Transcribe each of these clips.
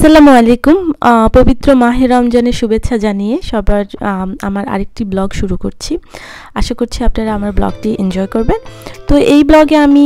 আসসালামু আলাইকুম। পবিত্র মাহে রমজানের শুভেচ্ছা জানিয়ে সবার আমার আরেকটি ব্লগ শুরু করছি। আশা করছি আপনারা আমার ব্লগটি এনজয় করবেন। তো এই ব্লগে আমি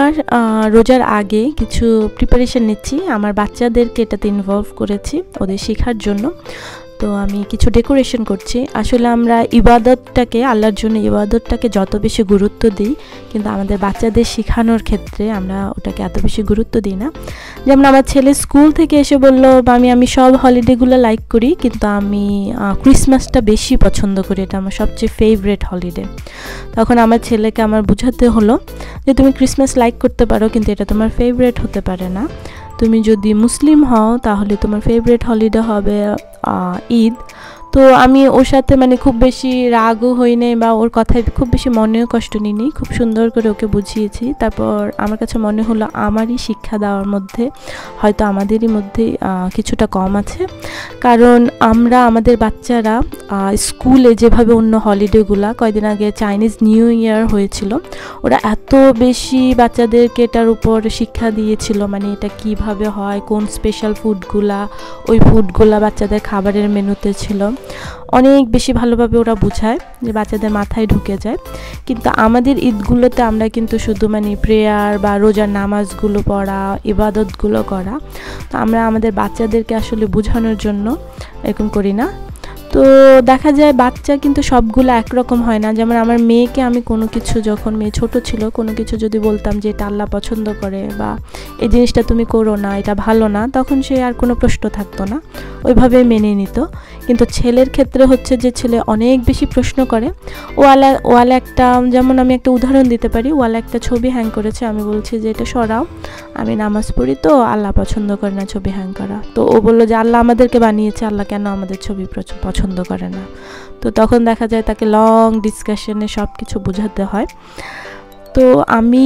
রোজার আগে কিছু প্রিপারেশন নিচ্ছি। আমার বাচ্চাদেরকে এটাতে ইনভলভ করেছি ওদের শেখার জন্য। তো আমি কিছু ডেকোরেশন করছি। আসলে আমরা ইবাদতটাকে, আল্লাহর জন্য ইবাদতটাকে যত বেশি গুরুত্ব দিই, কিন্তু আমাদের বাচ্চাদের শেখানোর ক্ষেত্রে আমরা ওটাকে এত বেশি গুরুত্ব দিই না। যেমন আমার ছেলে স্কুল থেকে এসে বলল, আমি সব হলিডেগুলো লাইক করি, কিন্তু আমি ক্রিসমাসটা বেশি পছন্দ করি, এটা আমার সবচেয়ে ফেভারিট হলিডে। তখন আমার ছেলেকে আমার বোঝাতে হলো যে তুমি ক্রিসমাস লাইক করতে পারো, কিন্তু এটা তোমার ফেভারিট হতে পারে না। তুমি যদি মুসলিম হও তাহলে তোমার ফেভারিট হলিডে হবে ঈদ। তো আমি ওর সাথে খুব বেশি রাগও হই নাই বা ওর কথায় খুব বেশি মনেও কষ্ট নিইনি, খুব সুন্দর করে ওকে বুঝিয়েছি। তারপর আমার কাছে মনে হলো আমারই শিক্ষা দেওয়ার মধ্যে হয়তো আমাদেরই মধ্যে কিছুটা কম আছে, কারণ আমরা আমাদের বাচ্চারা স্কুলে যেভাবে অন্য হলিডেগুলা, কয়েকদিন আগে চাইনিজ নিউ ইয়ার হয়েছিল, ওরা এত বেশি বাচ্চাদেরকে এটার উপর শিক্ষা দিয়েছিল, এটা কিভাবে হয়, কোন স্পেশাল ফুডগুলা, ওই ফুডগুলা বাচ্চাদের খাবারের মেনুতে ছিল। অনেক বেশি ভালোভাবে ওরা বোঝায় যে বাচ্চাদের মাথায় ঢুকে যায়। কিন্তু আমাদের ঈদগুলোতে আমরা কিন্তু শুধু প্রেয়ার বা রোজার নামাজগুলো পড়া, ইবাদতগুলো করা, তো আমরা আমাদের বাচ্চাদেরকে আসলে বোঝানোর জন্য এরকম করি না। তো দেখা যায় বাচ্চা কিন্তু সবগুলো একরকম হয় না। যেমন আমার মেয়েকে আমি কোনো কিছু, যখন মেয়ে ছোট ছিল, কোনো কিছু যদি বলতাম যে এটা আল্লাহ পছন্দ করে বা এই জিনিসটা তুমি করো না, এটা ভালো না, তখন সে আর কোনো প্রশ্ন থাকতো না, ওইভাবে মেনে নিত। কিন্তু ছেলের ক্ষেত্রে হচ্ছে যে ছেলে অনেক বেশি প্রশ্ন করে। ওয়ালে একটা, যেমন আমি একটা উদাহরণ দিতে পারি, ওয়ালে একটা ছবি হ্যাং করেছে, আমি বলছি যে এটা সরাও, আমি নামাজ পড়ি, তো আল্লাহ পছন্দ করে না ছবি হ্যাং করা। তো ও বললো যে আল্লাহ আমাদেরকে বানিয়েছে, আল্লাহ কেন আমাদের ছবি পছন্দ করে না? তো তখন দেখা যায় তাকে লং ডিসকাশনে সব কিছু বোঝাতে হয়। তো আমি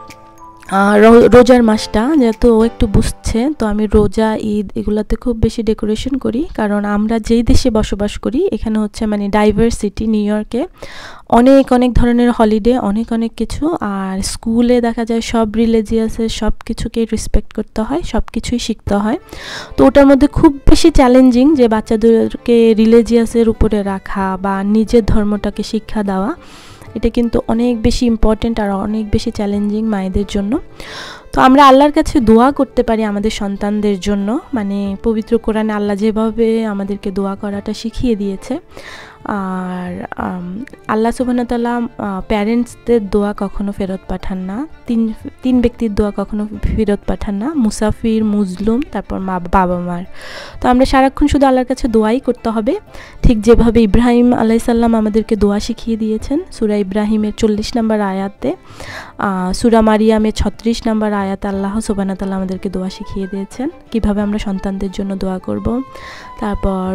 রোজার মাসটা যেহেতু ও একটু বুঝছে, তো আমি রোজা, ঈদ এগুলাতে খুব বেশি ডেকোরেশন করি, কারণ আমরা যেই দেশে বসবাস করি এখানে হচ্ছে ডাইভার্সিটি। নিউ ইয়র্কে অনেক ধরনের হলিডে, অনেক কিছু, আর স্কুলে দেখা যায় সব রিলিজিয়াসের সব কিছুকেই রেসপেক্ট করতে হয়, সব কিছুই শিখতে হয়। তো ওটার মধ্যে খুব বেশি চ্যালেঞ্জিং যে বাচ্চাদেরকে রিলিজিয়াসের উপরে রাখা বা নিজের ধর্মটাকে শিক্ষা দেওয়া, এটা কিন্তু অনেক বেশি ইম্পর্টেন্ট আর অনেক বেশি চ্যালেঞ্জিং মায়েদের জন্য। তো আমরা আল্লাহর কাছে দোয়া করতে পারি আমাদের সন্তানদের জন্য, পবিত্র কোরআনে আল্লাহ যেভাবে আমাদেরকে দোয়া করাটা শিখিয়ে দিয়েছে। আর আল্লাহ সুবহানাহু ওয়া তাআলা প্যারেন্টসদের দোয়া কখনো ফেরত পাঠান না, তিন ব্যক্তির দোয়া কখনো ফেরত পাঠান না, মুসাফির, মুজলুম, তারপর বাবা মার। তো আমরা সারাক্ষণ শুধু আল্লাহর কাছে দোয়াই করতে হবে, ঠিক যেভাবে ইব্রাহিম আলাইহিস সালাম আমাদেরকে দোয়া শিখিয়ে দিয়েছেন। সূরা ইব্রাহিমের 40 নম্বর আয়াতে, সূরা মারিয়ামের 36 নম্বর আয়াতে আল্লাহ সুবহানাহু ওয়া তাআলা আমাদেরকে দোয়া শিখিয়ে দিয়েছেন কিভাবে আমরা সন্তানদের জন্য দোয়া করব। তারপর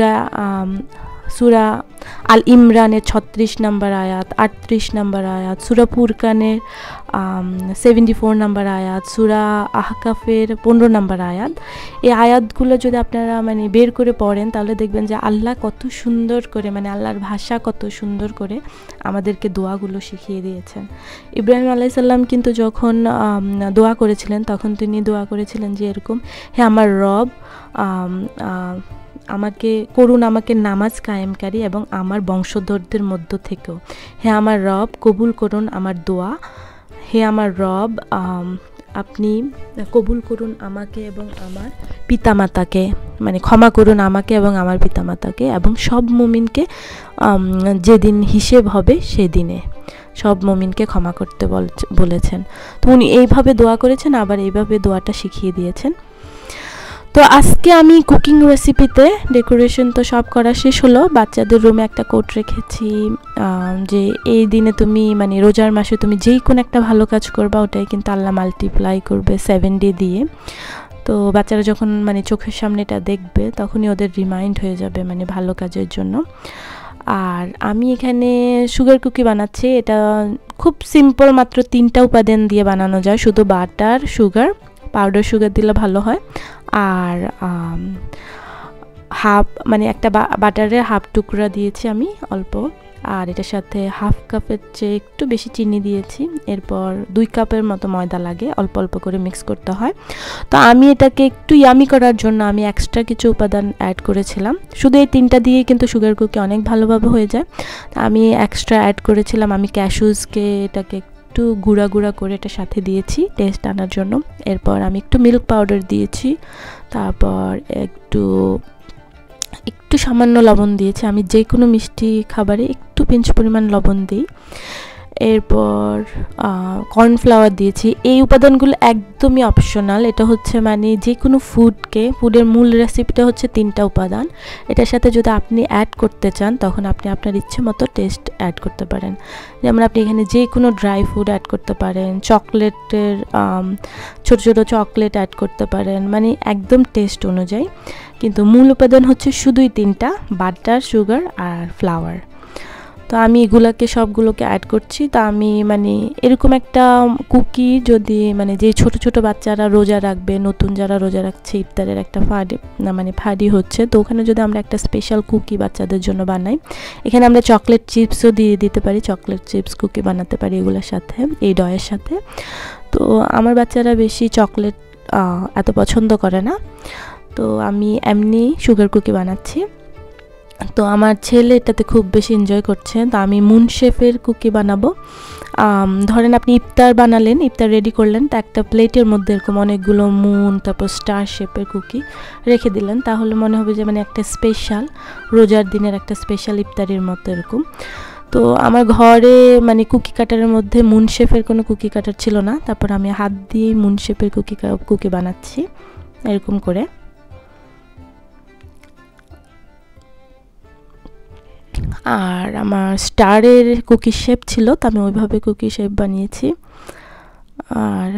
সূরা আল ইমরানের 36 নম্বর আয়াত, 38 নম্বর আয়াত, সূরা ফুরকানের 74 নম্বর আয়াত, সূরা আহকাফের 15 নম্বর আয়াত। এই আয়াতগুলো যদি আপনারা বের করে পড়েন, তাহলে দেখবেন যে আল্লাহ কত সুন্দর করে, আল্লাহর ভাষা কত সুন্দর করে আমাদেরকে দোয়াগুলো শিখিয়ে দিয়েছেন। ইব্রাহিম আলাইহিস সালাম কিন্তু যখন দোয়া করেছিলেন, তখন তিনি দোয়া করেছিলেন যে এরকম, হে আমার রব, আমাকে নামাজ কায়েমকারী এবং আমার বংশধরদের মধ্য থেকেও, হে আমার রব, কবুল করুন আমার দোয়া, হে আমার রব, আপনি কবুল করুন আমাকে এবং আমার পিতামাতাকে, ক্ষমা করুন আমাকে এবং আমার পিতামাতাকে এবং সব মুমিনকে, যেদিন হিসেব হবে সেদিনে সব মুমিনকে ক্ষমা করতে বলেছেন। তো উনি এইভাবে দোয়া করেছেন, আবার এইভাবে দোয়াটা শিখিয়ে দিয়েছেন। তো আজকে আমি কুকিং রেসিপিতে ডেকোরেশন তো সব করা শেষ হলো। বাচ্চাদের রুমে একটা কোট রেখেছি যে এই দিনে তুমি রোজার মাসে তুমি যেই কোনো একটা ভালো কাজ করবা, ওটাই কিন্তু আল্লাহ মাল্টিপ্লাই করবে 70 দিয়ে। তো বাচ্চারা যখন চোখের সামনে এটা দেখবে, তখনই ওদের রিমাইন্ড হয়ে যাবে ভালো কাজের জন্য। আর আমি এখানে সুগার কুকি বানাচ্ছি। এটা খুব সিম্পল, মাত্র 3টা উপাদান দিয়ে বানানো যায়, শুধু বাটার, সুগার, পাউডার সুগার দিলে ভালো হয়, আর হাফ একটা বাটারের হাফ টুকরা দিয়েছি আমি অল্প, আর এটার সাথে হাফ কাপের চেয়ে একটু বেশি চিনি দিয়েছি। এরপর 2 কাপের মতো ময়দা লাগে, অল্প অল্প করে মিক্স করতে হয়। তো আমি এটাকে একটু ইয়ামি করার জন্য আমি এক্সট্রা কিছু উপাদান অ্যাড করেছিলাম। শুধু এই 3টা দিয়েই কিন্তু সুগার কুকি অনেক ভালোভাবে হয়ে যায়। আমি এক্সট্রা অ্যাড করেছিলাম, আমি ক্যাশুজকে এটাকে একটু গুঁড়া গুঁড়া করে এটার সাথে দিয়েছি টেস্ট আনার জন্য। এরপর আমি একটু মিল্ক পাউডার দিয়েছি, তারপর একটু সামান্য লবণ দিয়েছি। আমি যে কোনো মিষ্টি খাবারে একটু পিঞ্চ পরিমাণ লবণ দিই। এরপর কর্নফ্লাওয়ার দিয়েছি। এই উপাদানগুলো একদমই অপশনাল। এটা হচ্ছে মানে যে কোনো ফুডের মূল রেসিপিটা হচ্ছে 3টা উপাদান। এটার সাথে যদি আপনি অ্যাড করতে চান তখন আপনি আপনার ইচ্ছে মতো টেস্ট অ্যাড করতে পারেন। যেমন আপনি এখানে যে কোনো ড্রাই ফ্রুট অ্যাড করতে পারেন, চকলেটের ছোটো ছোটো চকলেট অ্যাড করতে পারেন, মানে একদম টেস্ট অনুযায়ী। কিন্তু মূল উপাদান হচ্ছে শুধুই 3টা, বাটার, সুগার আর ফ্লাওয়ার। তো আমি এগুলোকে সবগুলোকে অ্যাড করছি। তা আমি মানে এরকম একটা কুকি যদি মানে যে ছোট ছোট বাচ্চারা রোজা রাখবে, নতুন যারা রোজা রাখছে, ইফতারের একটা ফাঁড়ি হচ্ছে, তো ওখানে যদি আমরা একটা স্পেশাল কুকি বাচ্চাদের জন্য বানাই, এখানে আমরা চকলেট চিপসও দিয়ে দিতে পারি, চকলেট চিপস কুকি বানাতে পারি এগুলোর সাথে, এই ডয়ের সাথে। তো আমার বাচ্চারা বেশি চকলেট এত পছন্দ করে না, তো আমি এমনি সুগার কুকি বানাচ্ছি। তো আমার ছেলে এটাতে খুব বেশি এনজয় করছে। তো আমি মুন শেপের কুকি বানাবো। ধরেন আপনি ইফতার বানালেন, ইফতার রেডি করলেন, তো একটা প্লেটের মধ্যে এরকম অনেকগুলো মুন, তারপর স্টার শেপের কুকি রেখে দিলেন, তাহলে মনে হবে যে মানে একটা স্পেশাল রোজার দিনের একটা স্পেশাল ইফতারের মতো এরকম। তো আমার ঘরে মানে কুকি কাটারের মধ্যে মুন শেপের কোনো কুকি কাটার ছিল না, তারপর আমি হাত দিয়েই মুন শেপের কুকি বানাচ্ছি এরকম করে। আর আমার স্টারের কুকি শেপ ছিল, তো আমি ওইভাবে কুকি শেপ বানিয়েছি। আর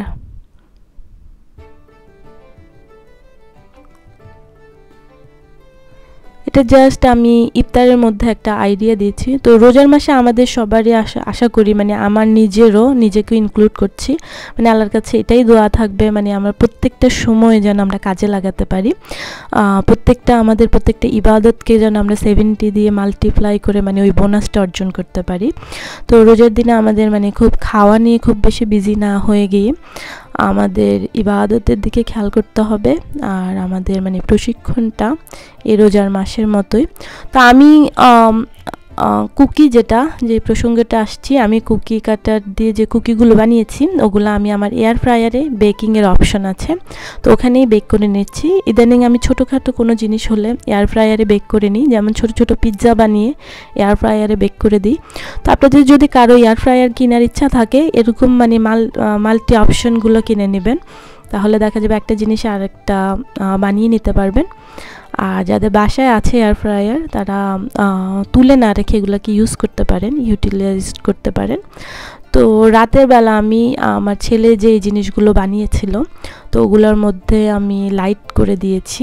এটা জাস্ট আমি ইফতারের মধ্যে একটা আইডিয়া দিয়েছি। তো রোজার মাসে আমাদের সবারই আশা করি, মানে আমার নিজেকে ইনক্লুড করছি, মানে আল্লাহর কাছে এটাই দোয়া থাকবে, মানে আমার প্রত্যেকটা সময় যেন আমরা কাজে লাগাতে পারি, আমাদের প্রত্যেকটা ইবাদতকে যেন আমরা 70 দিয়ে মাল্টিপ্লাই করে মানে ওই বোনাসটা অর্জন করতে পারি। তো রোজার দিনে আমাদের মানে খুব খাওয়া নিয়ে খুব বেশি বিজি না হয়ে গিয়ে আমাদের ইবাদতের দিকে খেয়াল করতে হবে। আর আমাদের মানে প্রশিক্ষণটা এই রোজার মাসের মতোই। তো আমি কুকি যে প্রসঙ্গটা আসছি, আমি কুকি কাটার দিয়ে যে কুকিগুলো বানিয়েছি ওগুলো আমি আমার এয়ার ফ্রায়ারে বেকিংয়ের অপশন আছে, তো ওখানেই বেক করে নিচ্ছি। ইদানিং আমি ছোটোখাটো কোনো জিনিস হলে এয়ার ফ্রায়ারে বেক করে নিই, যেমন ছোটো ছোটো পিৎজা বানিয়ে এয়ার ফ্রায়ারে বেক করে দিই। তো আপনাদের যদি কারো এয়ার ফ্রায়ার কেনার ইচ্ছা থাকে, এরকম মানে মাল্টি অপশনগুলো কিনে নেবেন, তাহলে দেখা যাবে একটা জিনিস আর একটা বানিয়ে নিতে পারবেন। আর যাদের বাসায় আছে এয়ার ফ্রায়ার, তারা তুলে না রেখে এগুলোকে ইউটিলাইজ করতে পারেন। তো রাতের বেলা আমি আমার ছেলে যে জিনিসগুলো বানিয়েছিল, তো ওগুলোর মধ্যে আমি লাইট করে দিয়েছি,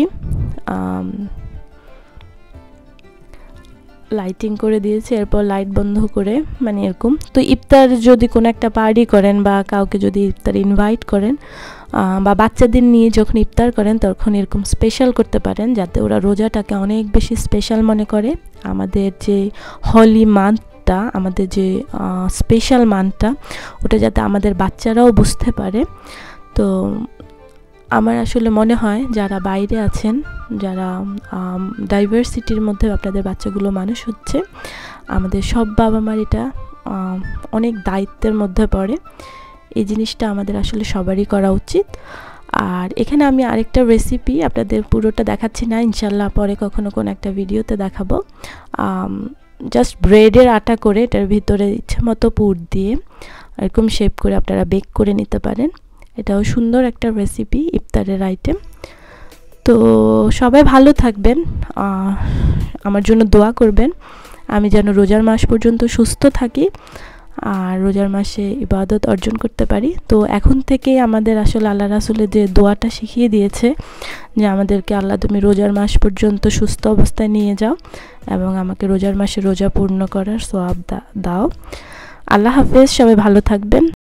লাইটিং করে দিয়েছি, এরপর লাইট বন্ধ করে মানে এরকম। তো ইফতার যদি কোনো একটা পার্টি করেন বা কাউকে যদি ইফতার ইনভাইট করেন বা বাচ্চাদের নিয়ে যখন ইফতার করেন, তখন এরকম স্পেশাল করতে পারেন, যাতে ওরা রোজাটাকে অনেক বেশি স্পেশাল মনে করে। আমাদের যে হলি মান্থটা, আমাদের যে স্পেশাল মান্থটা, ওটা যাতে আমাদের বাচ্চারাও বুঝতে পারে। তো আমার আসলে মনে হয় যারা বাইরে আছেন, যারা ডাইভার্সিটির মধ্যে আপনাদের বাচ্চাগুলো মানুষ হচ্ছে, আমাদের সব বাবা মার এটা অনেক দায়িত্বের মধ্যে পড়ে। এই জিনিসটা আমাদের আসলে সবারই করা উচিত। আর এখানে আমি আরেকটা রেসিপি আপনাদের পুরোটা দেখাচ্ছি না, ইনশাল্লাহ পরে কখনো কোনো একটা ভিডিওতে দেখাবো। জাস্ট ব্রেডের আটা করে এটার ভিতরে ইচ্ছে মতো পুর দিয়ে এরকম শেপ করে আপনারা বেক করে নিতে পারেন। এটাও সুন্দর একটা রেসিপি, ইফতারের আইটেম। তো সবাই ভালো থাকবেন, আমার জন্য দোয়া করবেন, আমি যেন রোজার মাস পর্যন্ত সুস্থ থাকি আর রোজার মাসে ইবাদত অর্জন করতে পারি। তো এখন থেকেই আমাদের আসলে আল্লাহ রাসূলের যে দোয়াটা শিখিয়ে দিয়েছে, যে আমাদেরকে আল্লাহ তুমি রোজার মাস পর্যন্ত সুস্থ অবস্থায় নিয়ে যাও এবং আমাকে রোজার মাসে রোজা পূর্ণ করার সওয়াব দাও। আল্লাহ হাফেজ, সবাই ভালো থাকবেন।